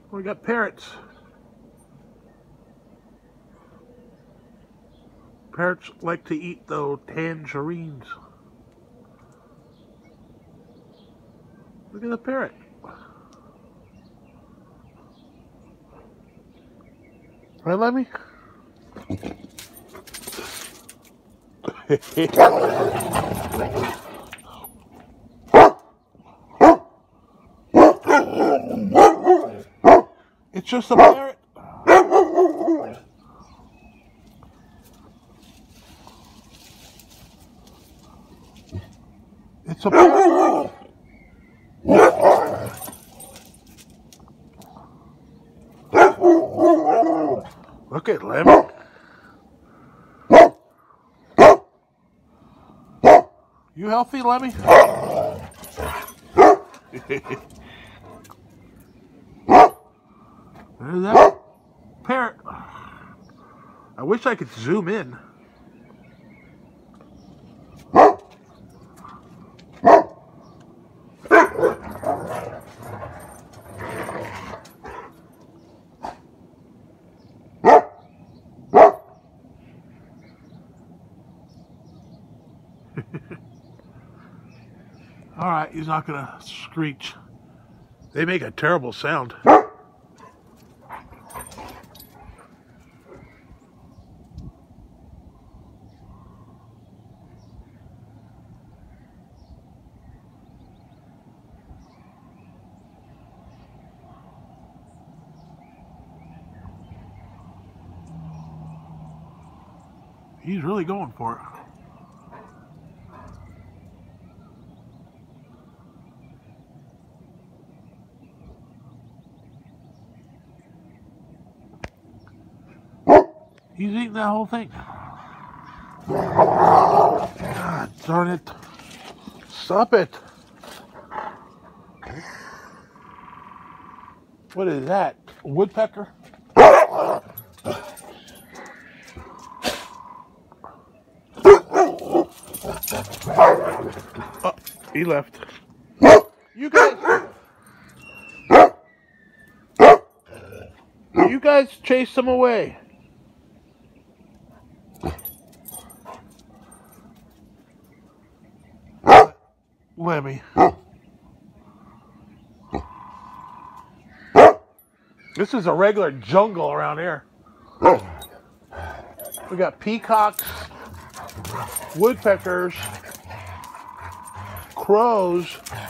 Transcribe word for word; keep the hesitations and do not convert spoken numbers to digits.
We got parrots. Parrots like to eat, though, tangerines. Look at the parrot. Right, Lemmy? It's just a parrot. It's a parrot. Look at Lemmy. You healthy, Lemmy? There's that parrot. I wish I could zoom in. All right, he's not gonna screech. They make a terrible sound. He's really going for it. He's eating that whole thing. God darn it. Stop it. What is that? A woodpecker? Oh, he left. You guys. You guys chased him away. Lemmy. This is a regular jungle around here. We got peacocks, woodpeckers, crows,